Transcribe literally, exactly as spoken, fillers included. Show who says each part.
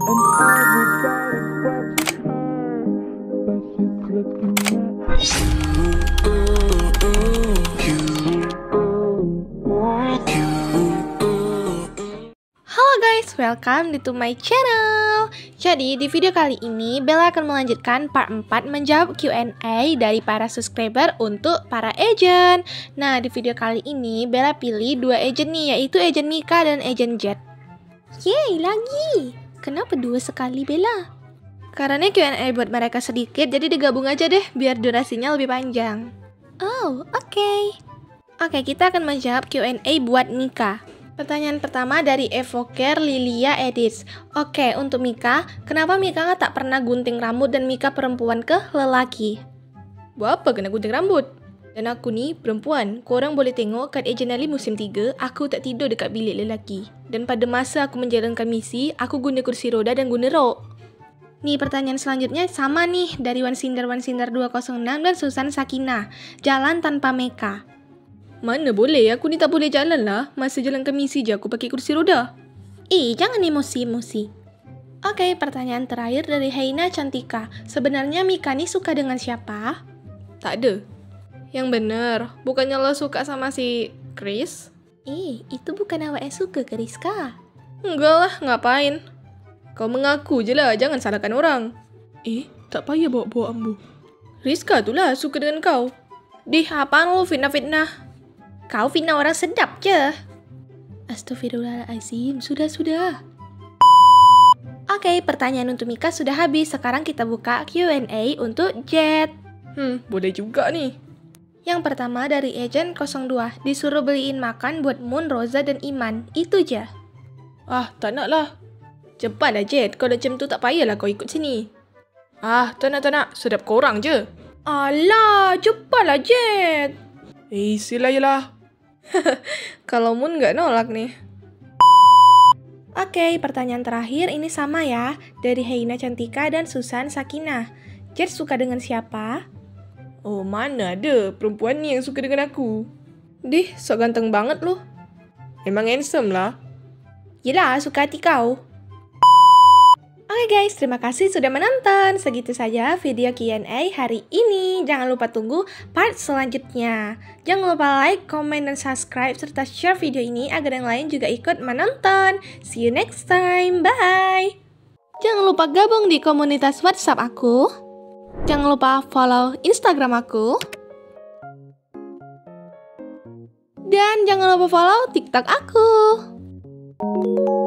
Speaker 1: Halo guys, welcome to my channel. Jadi di video kali ini Bella akan melanjutkan part empat menjawab Q and A dari para subscriber untuk para agent. Nah di video kali ini Bella pilih dua agent nih, yaitu agent Mika dan agent Jet. Yeay, lagi. Kenapa dua sekali Bella? Karena Q and A buat mereka sedikit, jadi digabung aja deh biar durasinya lebih panjang. Oh, oke. Okay. Oke, okay, kita akan menjawab Q and A buat Mika. Pertanyaan pertama dari Evoker Lilia Edits. Oke, untuk Mika, kenapa Mika tak pernah gunting rambut dan Mika perempuan ke lelaki? Buat apa kena gunting rambut? Dan aku nih perempuan, korang boleh tengok kat Agent Ali musim tiga, aku tak tidur dekat bilik lelaki. Dan pada masa aku menjalankan misi, aku guna kursi roda dan guna rok. Nih pertanyaan selanjutnya sama nih dari Wansinder Wansinder dua nol enam dan Susan Sakina. Jalan tanpa Meka. Mana boleh, aku ni tak boleh jalan lah. Masa jalankan misi je aku pakai kursi roda. Eh, jangan emosi-emosi. Oke, pertanyaan terakhir dari Heina Cantika. Sebenarnya Mika ni suka dengan siapa? Tak ada. Yang bener, bukannya lo suka sama si Chris? Eh, itu bukan awak yang suka ke Rizka? Enggak lah, ngapain? Kau mengaku je lah, jangan salahkan orang. Eh, tak payah bawa-bawa ambu. Rizka tu lah suka dengan kau. Dih, apaan lo fitnah-fitnah? Kau fitnah orang sedap je. Astaghfirullahaladzim, sudah-sudah. Oke, pertanyaan untuk Mika sudah habis. Sekarang kita buka Q and A untuk Jet. Hmm, boleh juga nih. Yang pertama dari Agent nol dua. Disuruh beliin makan buat Moon, Rosa, dan Iman. Itu je. Ah, tak nak lah. Cepatlah Jet, kalau macam tu tak payahlah kau ikut sini. Ah, tak nak, tak nak. Sedap korang je. Alah, cepatlah Jet. Eh, sila je lah. Kalau Moon nggak nolak nih. Oke, pertanyaan terakhir ini sama ya. Dari Heina Cantika dan Susan Sakina. Jet suka dengan siapa? Oh, mana ada perempuan ni yang suka dengan aku. Dih, sok ganteng banget loh. Emang handsome lah. Yelah, suka hati kau. Oke guys, terima kasih sudah menonton. Segitu saja video Q and A hari ini. Jangan lupa tunggu part selanjutnya. Jangan lupa like, comment, dan subscribe, serta share video ini agar yang lain juga ikut menonton. See you next time, bye! Jangan lupa gabung di komunitas WhatsApp aku. Jangan lupa follow Instagram aku. Dan jangan lupa follow TikTok aku.